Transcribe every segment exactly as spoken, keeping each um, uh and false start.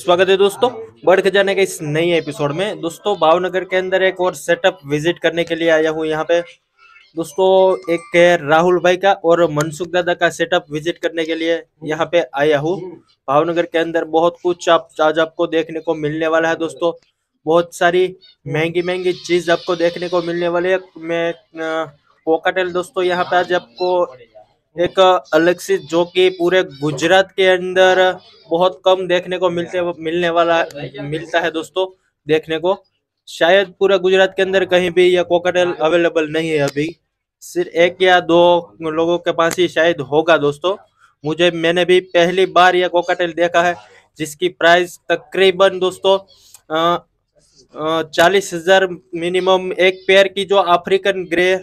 स्वागत है दोस्तों बढ़ के जाने के इस नई एपिसोड में। दोस्तों भावनगर के अंदर एक और सेटअप विजिट करने के लिए आया हूँ यहाँ पे। दोस्तों एक है राहुल भाई का और मनसुख दादा का सेटअप विजिट करने के लिए यहाँ पे आया हूँ। भावनगर के अंदर बहुत कुछ आप आज आपको देखने को मिलने वाला है दोस्तों। बहुत सारी महंगी महंगी चीज आपको देखने को मिलने वाली है। मैं कोकाटेल दोस्तों यहाँ पे आज आपको एक अलग सी जो कि पूरे गुजरात के अंदर बहुत कम देखने को मिलते मिलने वाला मिलता है दोस्तों। देखने को शायद पूरा गुजरात के अंदर कहीं भी यह कोकाटेल अवेलेबल नहीं है अभी। सिर्फ एक या दो लोगों के पास ही शायद होगा दोस्तों। मुझे मैंने भी पहली बार यह कोकाटेल देखा है जिसकी प्राइस तकरीबन दोस्तों चालीस हजार मिनिमम एक पेयर की जो अफ्रीकन ग्रे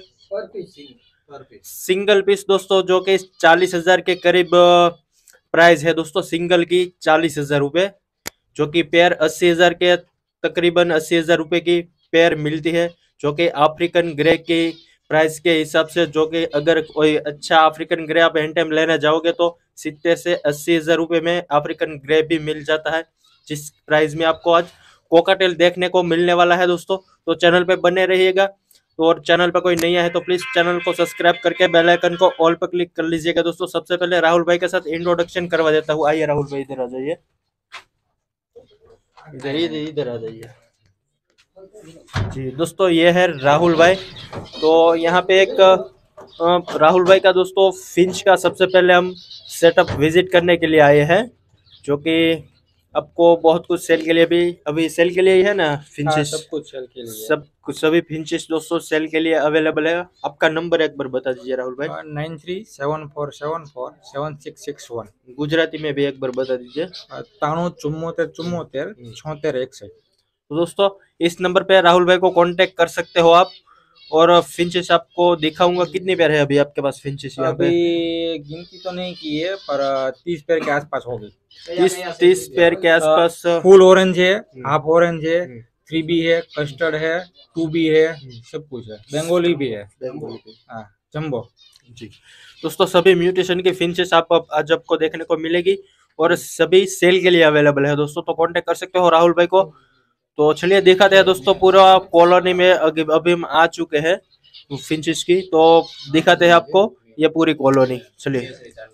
सिंगल पीस दोस्तों जो कि चालीस हजार के करीब प्राइस है दोस्तों। सिंगल की चालीस हजार रुपए जो कि पेयर अस्सी हजार के तकरीबन अस्सी हजार रुपए की पेयर मिलती है जो कि अफ्रीकन ग्रे की प्राइस के हिसाब से। जो कि अगर कोई अच्छा अफ्रीकन ग्रे आप हैंडटेम लेने जाओगे तो सित्तर से अस्सी हजार रुपए में अफ्रीकन ग्रे भी मिल जाता है जिस प्राइस में आपको आज कोकाटेल देखने को मिलने वाला है दोस्तों। तो चैनल पे बने रहिएगा। तो और चैनल पर कोई नहीं है तो प्लीज चैनल को सब्सक्राइब करके बेल आइकन को ऑल पर क्लिक कर लीजिएगा दोस्तों। सबसे पहले राहुल भाई के साथ इंट्रोडक्शन करवा देता हूँ। आइए राहुल भाई इधर आ जाइए, इधर ही इधर आ जाइए जी। दोस्तों ये है राहुल भाई। तो यहाँ पे एक राहुल भाई का दोस्तों फिंच का सबसे पहले हम सेटअप विजिट करने के लिए आए हैं जो कि आपको बहुत कुछ सेल के लिए भी अभी सेल के लिए ही है ना फिंचेस। सब कुछ सेल के लिए सब कुछ सभी फिंचेस दोस्तों सेल के लिए अवेलेबल है। आपका नंबर एक बार बता दीजिए राहुल भाई। Nine three seven four seven four seven six six one. Gujarati में भी एक बार बता दीजिए। ताणु चुम्मोतेर चुम्मोतेर छोतेर इकसठ। तो दोस्तों इस नंबर पे राहुल भाई को कांटेक्ट कर सकते हो आप। और फिंचेस आपको दिखाऊंगा। कितनी पेयर है अभी आपके पास फिंचेस यहाँ पे? अभी गिनती तो नहीं की है पर तीस पेयर के आसपास होगी। तीस तीस पेयर के आसपास। फुल ऑरेंज है, हाफ ऑरेंज है, थ्री बी है, कस्टर्ड है, टू बी है, सब कुछ है। बेंगोली भी है, हाँ जम्बो जी। दोस्तों सभी म्यूटेशन की फिंचेस आप आज आपको देखने को मिलेगी और सभी सेल के लिए अवेलेबल है दोस्तों। तो कांटेक्ट कर सकते हो राहुल भाई को। तो चलिए दिखाते हैं दोस्तों पूरा कॉलोनी में अभी हम आ चुके हैं फिंचेस की। तो दिखाते हैं आपको ये पूरी कॉलोनी। चलिए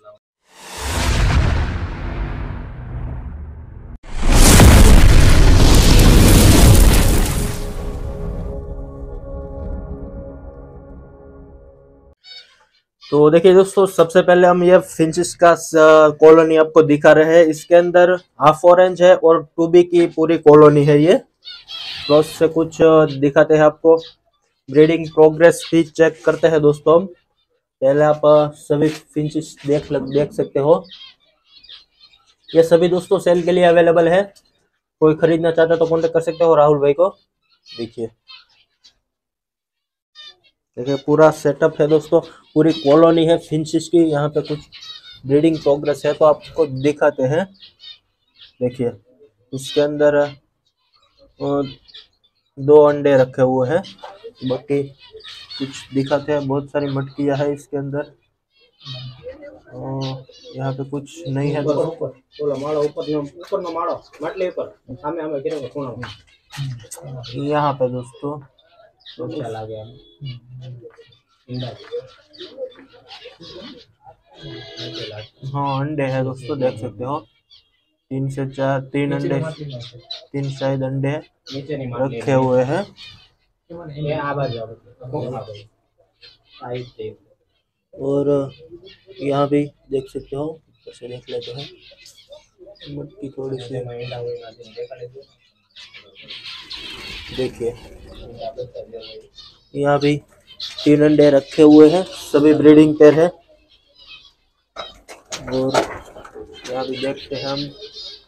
तो देखिए दोस्तों सबसे पहले हम ये फिंचेस का कॉलोनी आपको दिखा रहे हैं। इसके अंदर हाफ ऑरेंज है और टू बी की पूरी कॉलोनी है ये। क्रॉस से कुछ दिखाते हैं आपको। ब्रीडिंग प्रोग्रेस भी चेक करते हैं दोस्तों हम। पहले आप सभी फिंचेस देख देख सकते हो। ये सभी दोस्तों सेल के लिए अवेलेबल है। कोई खरीदना चाहता है तो कॉन्टेक्ट कर सकते हो राहुल भाई को। देखिए देखिए पूरा सेटअप है दोस्तों। पूरी कॉलोनी है फिंचेस की। यहाँ पे कुछ ब्रीडिंग प्रोग्रेस है तो आपको दिखाते हैं। देखिए इसके अंदर दो अंडे रखे हुए हैं। बाकी कुछ दिखाते हैं। बहुत सारी मटकियां है इसके अंदर। यहाँ पे कुछ नहीं है दोस्तों। यहाँ पे दोस्तों हाँ अंडे है दोस्तों देख सकते हो। तीन से चार तीन अंडे तीन शायद अंडे रखे हुए हैं। और यहाँ भी देख सकते हो। ऐसे देख लेते हैं मटकी थोड़ी सी। देखिए यहाँ भी तीन अंडे रखे हुए हैं। सभी ब्रीडिंग पेयर है। और यहाँ भी देखते हैं हम।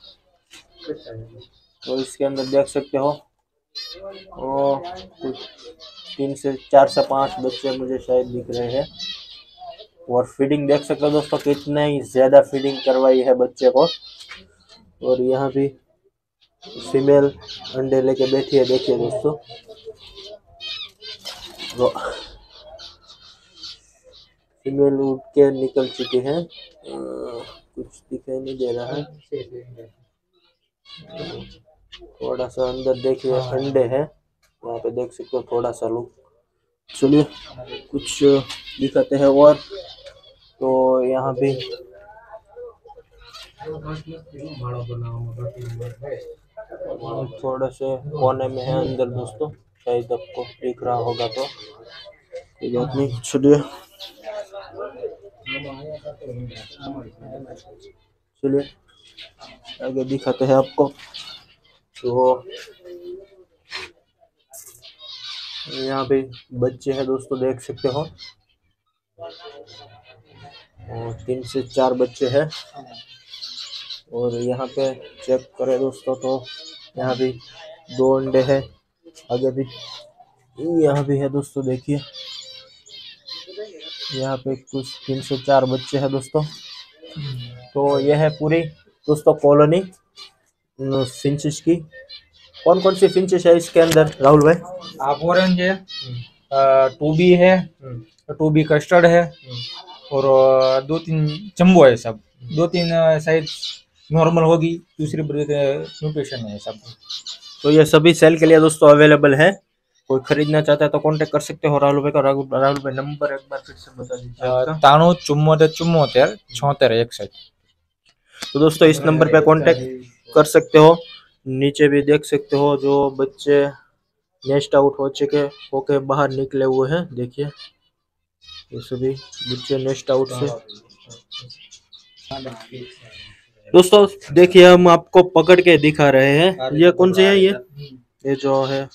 और इसके अंदर देख सकते हो और कुछ तीन से चार से पांच बच्चे मुझे शायद दिख रहे हैं। और फीडिंग देख सकते हो दोस्तों कितना ही ज्यादा फीडिंग करवाई है बच्चे को। और यहाँ भी फीमेल अंडे लेके बैठी है। देखिए दोस्तों वो फीमेल उठ के निकल चुकी है। कुछ दिखाई नहीं दे रहा है। थोड़ा सा अंदर देखिए अंडे हैं, यहाँ पे देख सकते हो थोड़ा सा लुक। चलिए कुछ दिखाते हैं और। तो यहाँ भी थोड़ा से कोने में है अंदर दोस्तों, शायद आपको दिख रहा होगा तो कोई बात नहीं। चलिए चलिए आगे दिखाते हैं आपको। तो यहाँ पे बच्चे हैं दोस्तों, देख सकते हो, और तीन से चार बच्चे हैं। और यहाँ पे चेक करें दोस्तों तो यहाँ भी दो अंडे हैं, आगे भी यहाँ भी है दोस्तों। देखिए यहाँ पे कुछ तीन से चार बच्चे हैं दोस्तों। तो यह है पूरी दोस्तों कॉलोनी फिंचेस की। कौन कौन सी फिंचेस है इसके अंदर राहुल भाई? आप ऑरेंज है, टू बी है, टू बी कस्टर्ड है, और दो तीन जंबो है। सब दो तीन साइज नॉर्मल होगी, दूसरी न्यूट्रिशन है सब। तो ये सभी सेल के लिए दोस्तों अवेलेबल है, कोई खरीदना चाहता है तो कांटेक्ट कर सकते हो राहुल भाई का। राहुल राहुल भाई नंबर एक बार फिर से बता दीजिए। ताणु चुम्मोतेर चुम्मोतेर छोतेर इकसठ। तो दोस्तों इस नंबर पे कांटेक्ट कर सकते हो। नीचे भी देख सकते हो जो बच्चे नेस्ट आउट हो चुके होके बाहर निकले हुए हैं, देखिए ये सभी बच्चे नेस्ट आउट से। दोस्तों देखिए हम आपको पकड़ के दिखा रहे हैं, ये कौन से है? ये ये जो है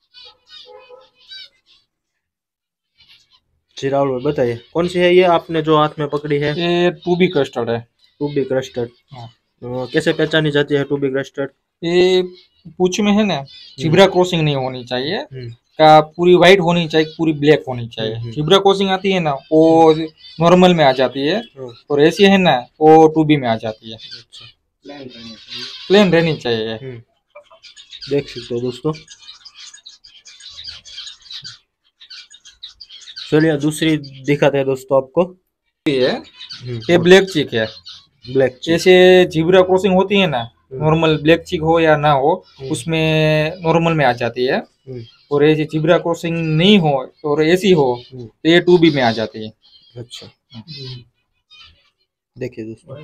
जी राहुल भाई बताइए कौन सी है ये आपने जो हाथ में पकड़ी है? ये टू बी कस्टर्ड है। Two B custard. तो कैसे पहचानी जाती है टू बी कस्टर्ड? ये पूछ में है ना, जिब्रा क्रॉसिंग नहीं होनी चाहिए, का पूरी व्हाइट होनी चाहिए, पूरी ब्लैक होनी चाहिए। जिब्रा क्रॉसिंग आती है ना वो नॉर्मल में आ जाती है, और ऐसी है ना वो टू बी में आ जाती है। प्लेन रहनी चाहिए। देख सकते हो दोस्तों। चलिए दूसरी दिखाते हैं दोस्तों आपको। ये ये ब्लैक चिक है। ब्लैक चिक जैसे जिब्रा क्रॉसिंग होती है ना, नॉर्मल ब्लैक चिक हो या ना हो उसमें नॉर्मल में आ जाती है, और ऐसी जिब्रा क्रॉसिंग नहीं हो और ऐसी हो तो ये टू बी में आ जाती है। अच्छा देखिए दोस्तों,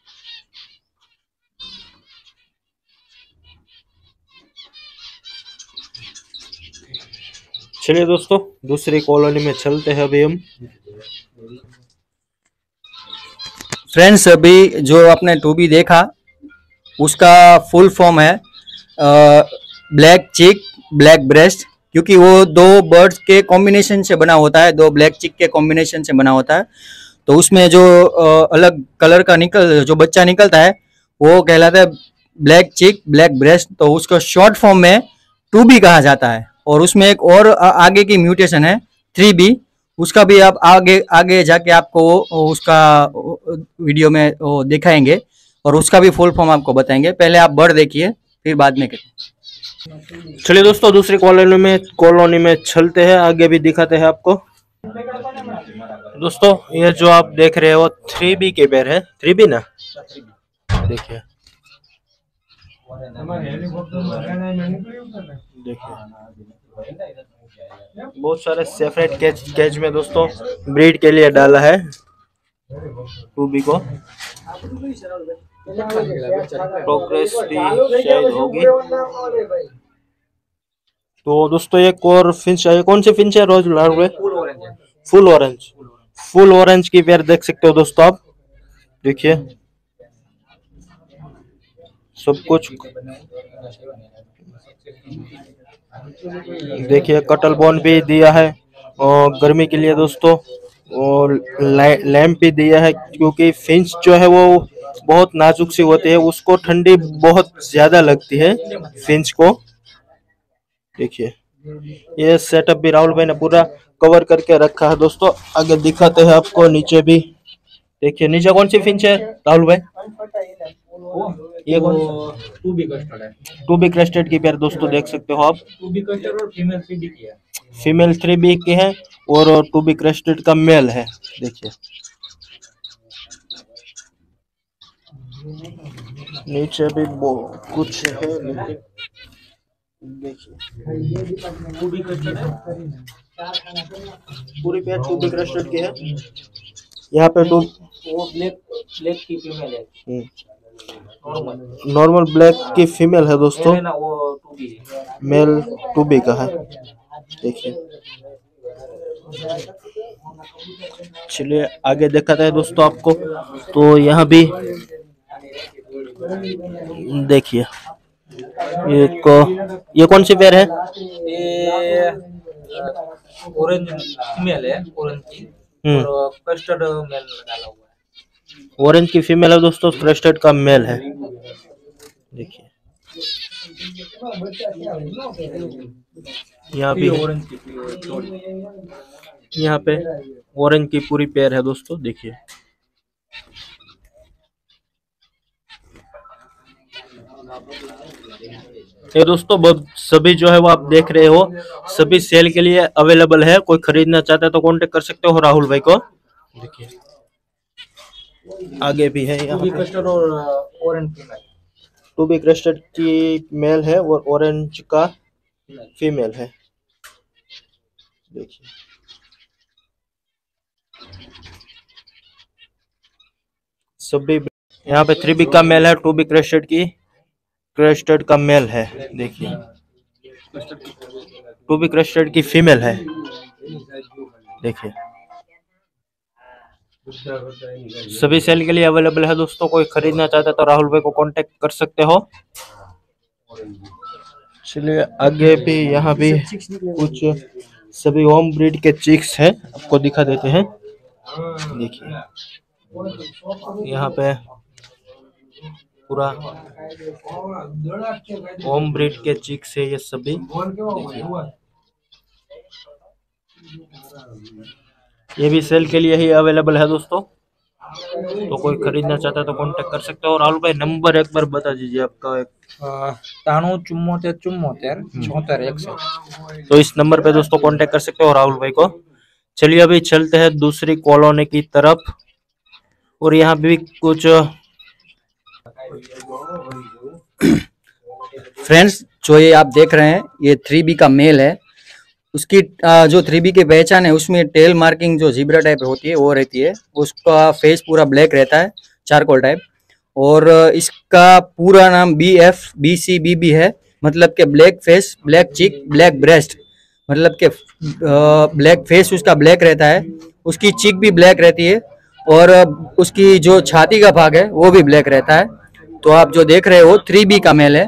चलिए दोस्तों दूसरी कॉलोनी में चलते हैं अभी हम। फ्रेंड्स अभी जो आपने टू बी देखा उसका फुल फॉर्म है ब्लैक चिक ब्लैक ब्रेस्ट, क्योंकि वो दो बर्ड्स के कॉम्बिनेशन से बना होता है, दो ब्लैक चिक के कॉम्बिनेशन से बना होता है। तो उसमें जो uh, अलग कलर का निकल जो बच्चा निकलता है वो कहलाता है ब्लैक चिक ब्लैक ब्रेस्ट। तो उसको शॉर्ट फॉर्म में टू बी कहा जाता है। और उसमें एक और आगे की म्यूटेशन है थ्री बी, उसका भी आप आगे आगे जाके आपको उसका वीडियो में वो दिखाएंगे और उसका भी फुल फॉर्म आपको बताएंगे। पहले आप बर्ड देखिए फिर बाद में करें। चलिए दोस्तों दूसरी कॉलोनी में कॉलोनी में चलते हैं, आगे भी दिखाते हैं आपको। दोस्तों ये जो आप देख रहे हो थ्री बी के पेड़ है, थ्री बी ना, देखिए देखिए बहुत सारे सेपरेट केज केज में दोस्तों ब्रीड के लिए डाला है टू बी को। प्रोग्रेस भी शायद होगी। तो दोस्तों एक और फिंच है, कौन सी फिंच है रोज लाल हुए? Full orange. फुल ऑरेंज की पेयर देख सकते हो दोस्तों आप, देखिए सब कुछ देखिए, कटल बोन भी दिया है और गर्मी के लिए दोस्तों, और लैंप भी दिया है, क्योंकि फिंच जो है वो बहुत नाजुक सी होती है, उसको ठंडी बहुत ज्यादा लगती है फिंच को। देखिए ये सेटअप भी राहुल भाई ने पूरा कवर करके रखा है दोस्तों। आगे दिखाते हैं आपको नीचे भी, देखिए नीचे कौन सी फिंच है राहुल भाई? ये कौन टू बी कस्टर्ड है। टू बी क्रेस्टेड की पेयर दोस्तों देख सकते हो आप। टू बी कस्टर्ड और फीमेल थ्री बी की है। फीमेल थ्री बी की है और टू बी क्रेस्टेड का मेल है। देखिए नीचे भी वो कुछ है, लेकिन देखिए टूबी क्रस्टेड है, पूरी पेयर टूबी क्रस्टेड की है। यहाँ पे टू वो ब्लैक ब्लैक की फीमेल है, नॉर्मल नॉर्मल ब्लैक की फीमेल है दोस्तों, है ना, वो टूबी है, मेल टूबी का है। देखिए, चलिए आगे दिखाते हैं दोस्तों आपको। तो यहाँ भी देखिए, ये को ये कौन सी पेयर है? ये ऑरेंज फीमेल है, ऑरेंज की, और कस्टर्ड मेल डाला हुआ है। ऑरेंज की फीमेल है दोस्तों, क्रेस्टेड का मेल है। देखिए यहाँ पे ऑरेंज की यहाँ पे ऑरेंज की पूरी पेयर है दोस्तों। देखिए ये दोस्तों सभी जो है वो आप देख रहे हो, सभी सेल के लिए अवेलेबल है। कोई खरीदना चाहता है तो कांटेक्ट कर सकते हो राहुल भाई को। देखिए आगे भी है यहाँ पे कस्टर्ड और ऑरेंज फीमेल, टूबी क्रस्टेड की मेल है और ऑरेंज का फीमेल है। देखिए सभी यहाँ पे थ्री बी का मेल है, टू बी क्रस्टेड की क्रस्टेड का मेल है। देखिए टू बी क्रस्टेड की फीमेल है। देखिए सभी सेल के लिए अवेलेबल है दोस्तों। कोई खरीदना चाहता है तो राहुल भाई को कांटेक्ट कर सकते हो। चलिए आगे भी यहाँ भी कुछ सभी होम ब्रीड के चिक्स हैं, आपको दिखा देते हैं। देखिए यहाँ पे पूरा होम ब्रीड के चिक्स है ये सभी। ये भी सेल के लिए ही अवेलेबल है दोस्तों, तो कोई खरीदना चाहता है तो कांटेक्ट कर सकते हो। राहुल भाई नंबर एक बार बता दीजिए आपका। एक ताणु चुम्मोतेर चुम्मोतेर चौहत्तर एक सौ, तो इस नंबर पे दोस्तों कांटेक्ट कर सकते हो राहुल भाई को। चलिए अभी चलते हैं दूसरी कॉलोनी की तरफ, और यहाँ भी कुछ फ्रेंड्स जो ये आप देख रहे हैं ये थ्री बी का मेल है। उसकी जो थ्री बी की पहचान है उसमें टेल मार्किंग जो जीब्रा टाइप होती है वो रहती है। उसका फेस पूरा ब्लैक रहता है, चारकोल टाइप। और इसका पूरा नाम B F B C B B है, मतलब के black face, black cheek, black breast. मतलब के ब्लैक फेस उसका ब्लैक रहता है, उसकी चिक भी ब्लैक रहती है, और उसकी जो छाती का भाग है वो भी ब्लैक रहता है। तो आप जो देख रहे हो थ्री बी का मेल है।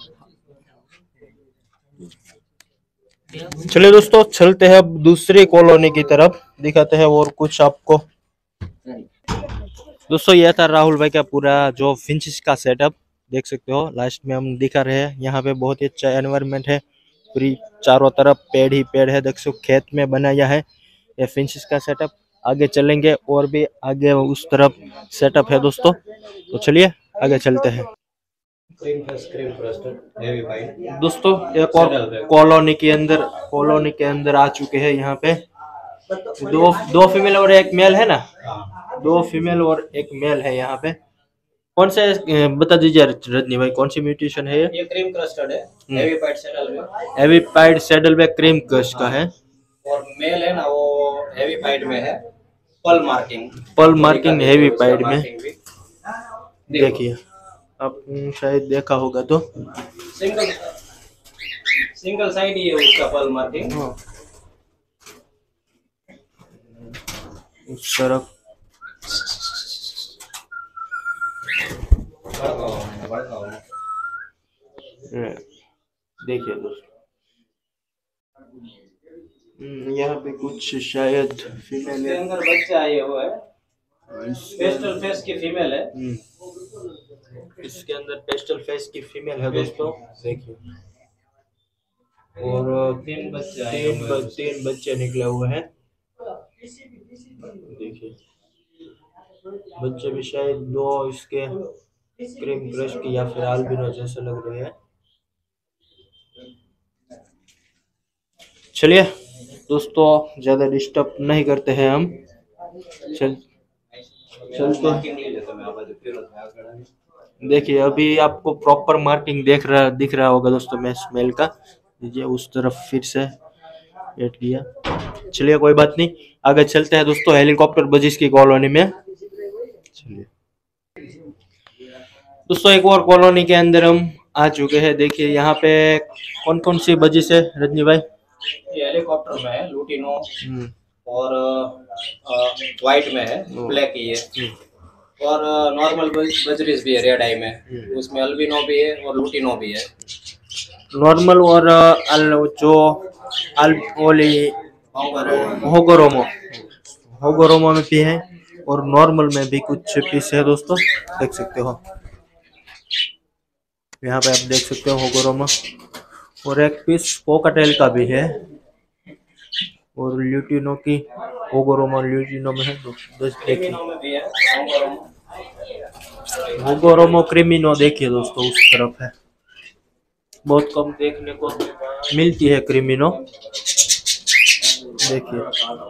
चलिए दोस्तों चलते हैं अब दूसरी कॉलोनी की तरफ, दिखाते हैं और कुछ आपको। दोस्तों यह था राहुल भाई का पूरा जो फिंचेस का सेटअप, देख सकते हो लास्ट में हम दिखा रहे हैं। यहाँ पे बहुत ही अच्छा एनवायरनमेंट है, पूरी चारों तरफ पेड़ ही पेड़ है। देख सकते खेत में बनाया है ये फिंचेस का सेटअप। आगे चलेंगे और भी आगे उस तरफ सेटअप है दोस्तों, तो चलिए आगे चलते हैं। दोस्तों एक और कॉलोनी के अंदर कॉलोनी के अंदर आ चुके हैं। यहाँ पे दो दो फीमेल और एक मेल है ना, दो फीमेल और एक मेल है यहाँ पे। कौन से बता दीजिए रजनी भाई, कौन सी म्यूटेशन है ये? ये क्रीम क्रस्टेड है, हेवी पाइड सैडल में, हेवी पाइड सैडल में क्रीम क्रस्ट का है। और मेल है ना वो हेवी पाइड में है, पल मार्किंग पल मार्किंग हेवी पाइड में। देखिए आप शायद देखा होगा तो सिंगल सिंगल साइड ही है उसका पल मार्किंग। उस तरफ देखिए दोस्तों, यहाँ पे कुछ शायद फीमेल इसके अंदर बच्चा आए हुआ है, पेस्टल फेस की फीमेल है। इसके अंदर पेस्टल फेस की फीमेल है दोस्तों। देखिए और तीन बच्चे तीन ब, तीन बच्चे निकले हुए हैं। देखिए बच्चे भी शायद दो इसके क्रीम क्रश की या फिर आल्बिनो जैसे लग रहे हैं। चलिए दोस्तों ज्यादा डिस्टर्ब नहीं करते हैं हम, चल चलते हैं। देखिए अभी आपको प्रॉपर मार्किंग देख रहा दिख रहा होगा दोस्तों मैं स्मेल का। ये उस तरफ फिर से ऐड किया। चलिए कोई बात नहीं, आगे चलते हैं दोस्तों हेलीकॉप्टर बजिस की कॉलोनी में। चलिए दोस्तों एक और कॉलोनी के अंदर हम आ चुके हैं। देखिए यहाँ पे कौन कौन सी बजिस है रजनी भाई? ये हेलीकॉप्टर में है लूटिनो, हम्म, और व्हाइट में है, ब्लैक ही है, और नॉर्मल बजरीज भी है रेड आई में, उसमें अल्बिनो भी है और लूटिनो भी है। नॉर्मल और अल, जो अल ओली होगोरोमो होगोरोमो में भी है और नॉर्मल में भी कुछ पीस है दोस्तों, देख सकते हो यहाँ पे आप देख सकते हो होगोरोमो, और एक पीस कोकाटेल का भी है और ल्यूटिनो की होगोरोमो ल्यूटिनो में है दोस्तों। देखिए होगोरोमो क्रिमिनो देखिए दोस्तों उस तरफ है, बहुत कम देखने को मिलती है क्रिमिनो। देखिए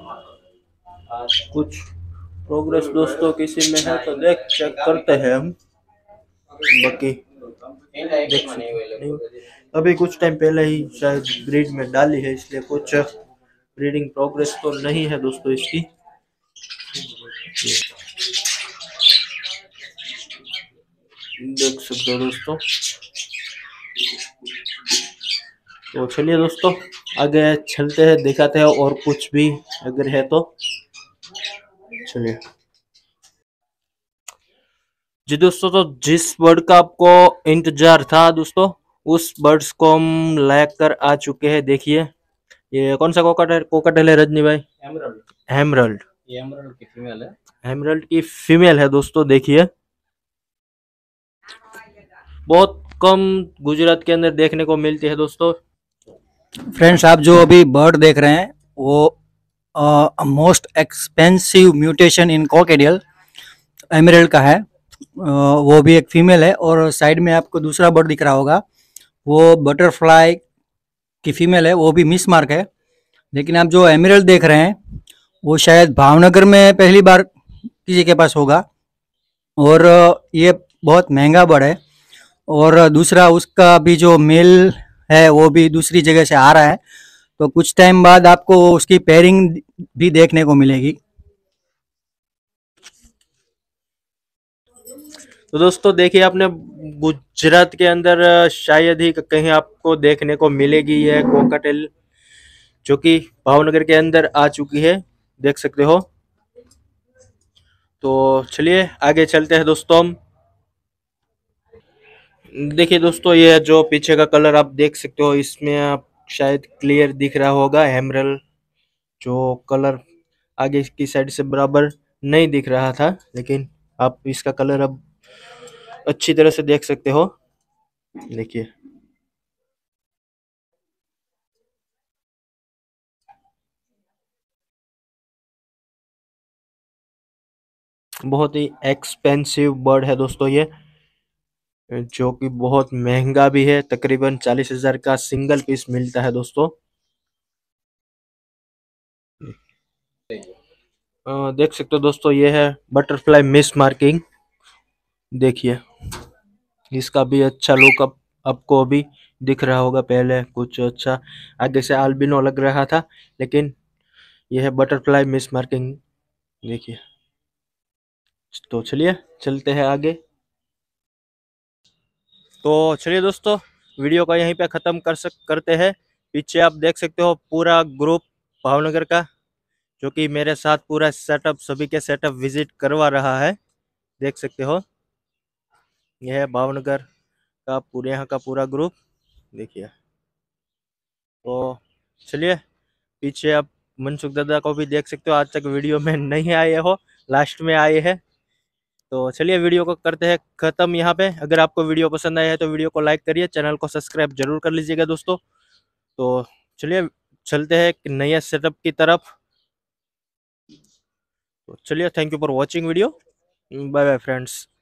कुछ प्रोग्रेस दोस्तों किसी में है तो देख चेक करते हैं हम, बाकी देख नहीं। अभी कुछ टाइम पहले ही शायद ब्रीड में डाली है इसलिए कुछ ब्रीडिंग प्रोग्रेस तो नहीं है दोस्तों इसकी। देख सकते हो दोस्तों। तो चलिए दोस्तों आगे चलते हैं, दिखाते हैं और कुछ भी अगर है तो। चलिए जी दोस्तों, तो जिस बर्ड का आपको इंतजार था दोस्तों उस बर्ड्स को हम लेकर आ चुके हैं। देखिए ये कौन सा कोकाटेल कोकाटेल है रजनी भाई? एमरल्ड। हेमरल्ड। ये एमरल्ड की फीमेल है। हेमरल्ड की फीमेल है दोस्तों। देखिए बहुत कम गुजरात के अंदर देखने को मिलती है दोस्तों। फ्रेंड्स आप जो अभी बर्ड देख रहे हैं वो most expensive mutation in cockatiel emerald का है। अ, वो भी एक फीमेल है, और साइड में आपको दूसरा बर्ड दिख रहा होगा वो बटरफ्लाई की फीमेल है, वो भी मिस मार्क है। लेकिन आप जो एमरल्ड देख रहे हैं वो शायद भावनगर में पहली बार किसी के पास होगा, और ये बहुत महंगा बर्ड है। और दूसरा उसका भी जो मेल है वो भी दूसरी जगह से आ रहा है, तो कुछ टाइम बाद आपको उसकी पेयरिंग भी देखने को मिलेगी। तो दोस्तों देखिए आपने गुजरात के अंदर शायद ही कहीं आपको देखने को मिलेगी ये कोकाटेल, जो कि भावनगर के अंदर आ चुकी है, देख सकते हो। तो चलिए आगे चलते हैं दोस्तों हम। देखिए दोस्तों ये जो पीछे का कलर आप देख सकते हो, इसमें आप शायद क्लियर दिख रहा होगा एमरल्ड, जो कलर आगे की साइड से बराबर नहीं दिख रहा था, लेकिन आप इसका कलर अब अच्छी तरह से देख सकते हो। देखिए बहुत ही एक्सपेंसिव बर्ड है दोस्तों ये, जो कि बहुत महंगा भी है। तकरीबन चालीस हजार का सिंगल पीस मिलता है दोस्तों। अ, देख सकते हो दोस्तों ये है बटरफ्लाई मिस मार्किंग। देखिए इसका भी अच्छा लुक अप आपको अभी दिख रहा होगा, पहले कुछ अच्छा आगे से आल्बिनो लग रहा था, लेकिन यह है बटरफ्लाई मिस मार्किंग। देखिए तो चलिए चलते हैं आगे। तो चलिए दोस्तों वीडियो को यहीं पे ख़त्म कर सक करते हैं। पीछे आप देख सकते हो पूरा ग्रुप भावनगर का, जो कि मेरे साथ पूरा सेटअप सभी के सेटअप विजिट करवा रहा है, देख सकते हो। यह है भावनगर का पूरे यहाँ का पूरा ग्रुप। देखिए तो चलिए पीछे आप मनसुख दादा को भी देख सकते हो, आज तक वीडियो में नहीं आए हो, लास्ट में आए हैं। तो चलिए वीडियो को करते हैं ख़त्म यहाँ पे। अगर आपको वीडियो पसंद आया है तो वीडियो को लाइक करिए, चैनल को सब्सक्राइब जरूर कर लीजिएगा दोस्तों। तो चलिए चलते हैं एक नए सेटअप की तरफ। तो चलिए thank you for watching video, bye bye friends.